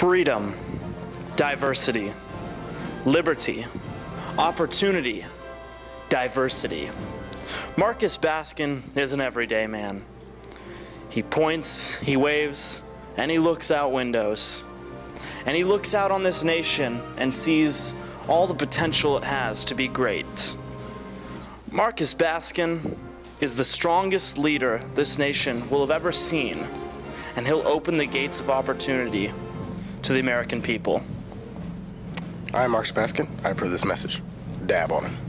freedom, diversity, liberty, opportunity, diversity. Marques Baskin is an everyday man. He points, he waves, and he looks out windows. And he looks out on this nation and sees all the potential it has to be great. Marques Baskin is the strongest leader this nation will have ever seen, and he'll open the gates of opportunity to the American people. I'm Marques Baskin. I approve this message. Dab on him.